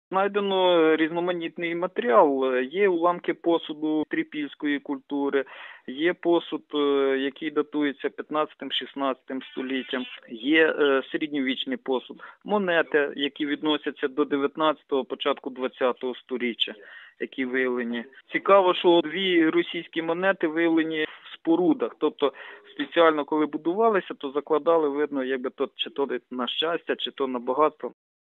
Знайдено різноманітний матеріал. Є уламки посуду трипільської культури, є посуд, який датується 15-16 століттям, є середньовічний посуд, монети, які відносяться до 19-го, початку 20-го сторіччя, які виявлені. Цікаво, що дві російські монети виявлені в спорудах, тобто спеціально коли будувалися, то закладали, видно, якби то чи то на щастя, чи то на багатство.